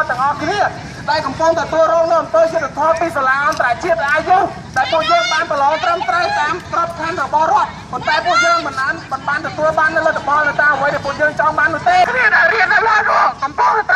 ទាំងអស់គ្នាដែលកំពុងទទួលរងនៅអំពើយុត្តិធម៌ពីសាលាអន្តរជាតិអាយុដែលពួកយើងបានប្រឡងត្រឹមត្រូវតាមក្របខ័ណ្ឌរបស់រដ្ឋប៉ុន្តែពួកយើងមិនបានទទួលបានលទ្ធផលនៅតាមអ្វីដែលពួកយើងចង់បាននោះទេគ្នាដែលរៀននៅឡើយកំពុងតែ